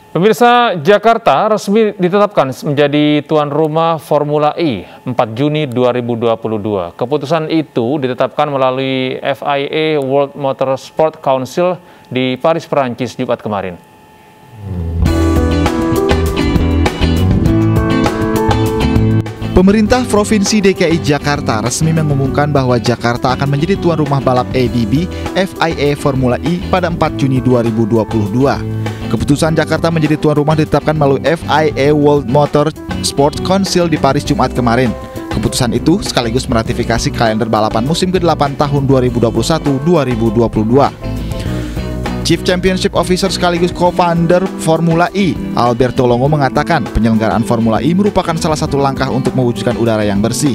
Pemirsa, Jakarta resmi ditetapkan menjadi tuan rumah Formula E 4 Juni 2022. Keputusan itu ditetapkan melalui FIA World Motorsport Council di Paris, Perancis, Jumat kemarin. Pemerintah Provinsi DKI Jakarta resmi mengumumkan bahwa Jakarta akan menjadi tuan rumah balap ADB FIA Formula E pada 4 Juni 2022. Keputusan Jakarta menjadi tuan rumah ditetapkan melalui FIA World Motorsport Council di Paris Jumat kemarin. Keputusan itu sekaligus meratifikasi kalender balapan musim ke-8 tahun 2021-2022. Chief Championship Officer sekaligus co-founder Formula E, Alberto Longo mengatakan penyelenggaraan Formula E merupakan salah satu langkah untuk mewujudkan udara yang bersih.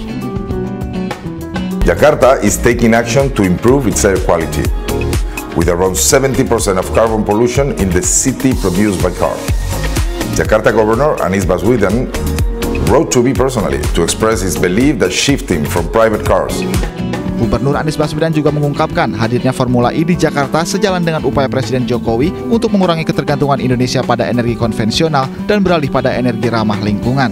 Jakarta is taking action to improve its air quality, with around 70% of carbon pollution in the city produced by cars. Jakarta Governor Anies Baswedan wrote to me personally to express his belief that shifting from private cars. Gubernur Anies Baswedan juga mengungkapkan hadirnya Formula E di Jakarta sejalan dengan upaya Presiden Jokowi untuk mengurangi ketergantungan Indonesia pada energi konvensional dan beralih pada energi ramah lingkungan.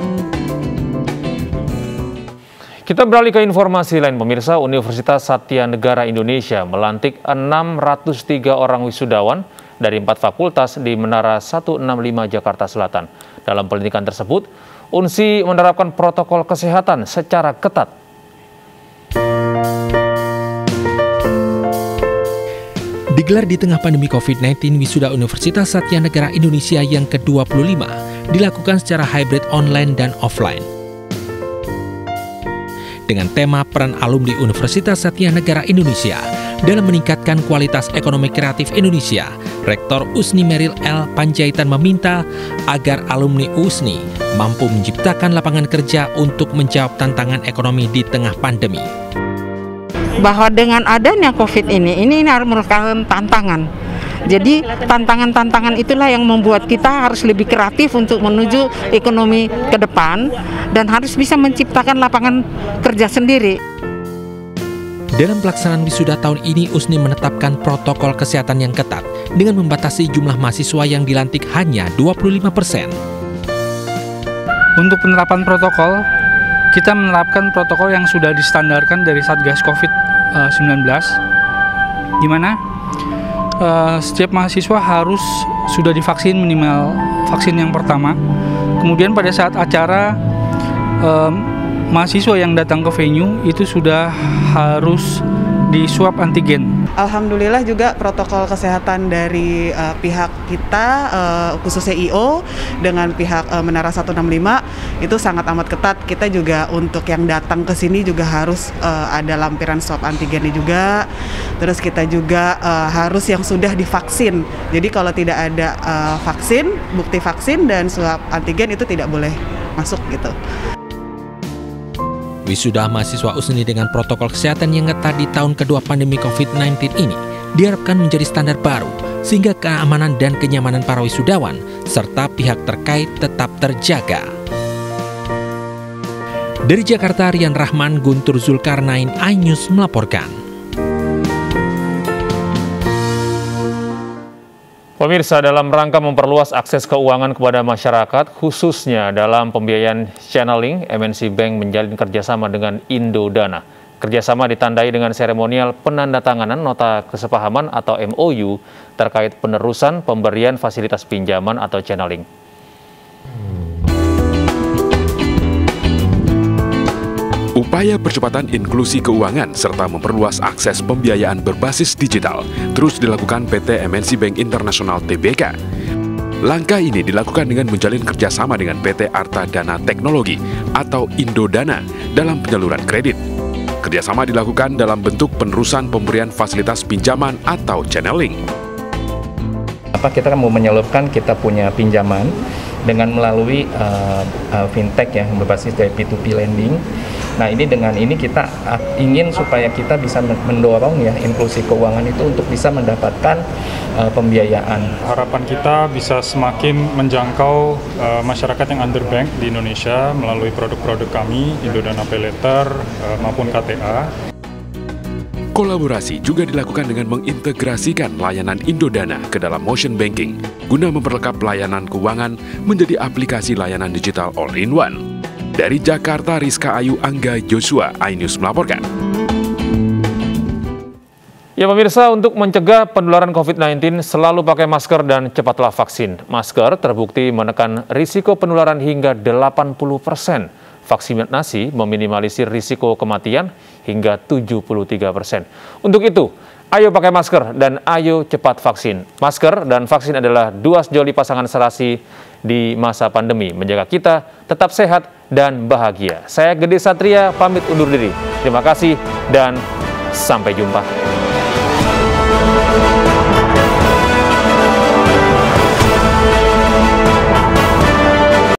Kita beralih ke informasi lain, pemirsa. Universitas Satya Negara Indonesia melantik 603 orang wisudawan dari 4 fakultas di Menara 165 Jakarta Selatan. Dalam pelantikan tersebut, UNSI menerapkan protokol kesehatan secara ketat. Digelar di tengah pandemi COVID-19, wisuda Universitas Satya Negara Indonesia yang ke-25 dilakukan secara hybrid online dan offline. Dengan tema peran alumni Universitas Satya Negara Indonesia dalam meningkatkan kualitas ekonomi kreatif Indonesia, Rektor USNI Meril L. Panjaitan meminta agar alumni USNI mampu menciptakan lapangan kerja untuk menjawab tantangan ekonomi di tengah pandemi. Bahwa dengan adanya COVID ini harus merupakan tantangan. Jadi tantangan-tantangan itulah yang membuat kita harus lebih kreatif untuk menuju ekonomi ke depan dan harus bisa menciptakan lapangan kerja sendiri. Dalam pelaksanaan wisuda tahun ini, USNI menetapkan protokol kesehatan yang ketat dengan membatasi jumlah mahasiswa yang dilantik hanya 25%. Untuk penerapan protokol, kita menerapkan protokol yang sudah distandarkan dari Satgas COVID-19, di mana setiap mahasiswa harus sudah divaksin minimal vaksin yang pertama. Kemudian pada saat acara, mahasiswa yang datang ke venue itu sudah harus di swab antigen. Alhamdulillah juga protokol kesehatan dari pihak kita, khususnya IO, dengan pihak Menara 165 itu sangat amat ketat. Kita juga untuk yang datang ke sini juga harus ada lampiran swab antigennya juga. Terus kita juga harus yang sudah divaksin. Jadi kalau tidak ada vaksin, bukti vaksin dan swab antigen itu tidak boleh masuk gitu. Wisuda mahasiswa USNI dengan protokol kesehatan yang ketat di tahun kedua pandemi COVID-19 ini diharapkan menjadi standar baru sehingga keamanan dan kenyamanan para wisudawan serta pihak terkait tetap terjaga. Dari Jakarta, Rian Rahman, Guntur Zulkarnain, iNews melaporkan. Pemirsa, dalam rangka memperluas akses keuangan kepada masyarakat, khususnya dalam pembiayaan channeling, MNC Bank menjalin kerjasama dengan Indodana. Kerjasama ditandai dengan seremonial penandatanganan nota kesepahaman atau MOU terkait penerusan pemberian fasilitas pinjaman atau channeling. Upaya percepatan inklusi keuangan serta memperluas akses pembiayaan berbasis digital terus dilakukan PT MNC Bank Internasional Tbk. Langkah ini dilakukan dengan menjalin kerjasama dengan PT Arta Dana Teknologi atau Indodana dalam penyaluran kredit. Kerjasama dilakukan dalam bentuk penerusan pemberian fasilitas pinjaman atau channeling. Kita mau menyalurkan kita punya pinjaman dengan melalui fintech yang berbasis dari P2P lending. Nah, dengan ini kita ingin supaya kita bisa mendorong ya inklusi keuangan itu untuk bisa mendapatkan pembiayaan. Harapan kita bisa semakin menjangkau masyarakat yang underbanked di Indonesia melalui produk-produk kami, Indodana Paylater maupun KTA. Kolaborasi juga dilakukan dengan mengintegrasikan layanan Indodana ke dalam Motion Banking guna memperlengkap layanan keuangan menjadi aplikasi layanan digital all-in-one. Dari Jakarta, Rizka Ayu Angga Joshua, iNews melaporkan. Ya pemirsa, untuk mencegah penularan COVID-19 selalu pakai masker dan cepatlah vaksin. Masker terbukti menekan risiko penularan hingga 80%. Vaksinasi meminimalisir risiko kematian hingga 73%. Untuk itu, ayo pakai masker dan ayo cepat vaksin. Masker dan vaksin adalah dua sejoli pasangan serasi di masa pandemi, menjaga kita tetap sehat dan bahagia. Saya Gede Satria, pamit undur diri. Terima kasih dan sampai jumpa.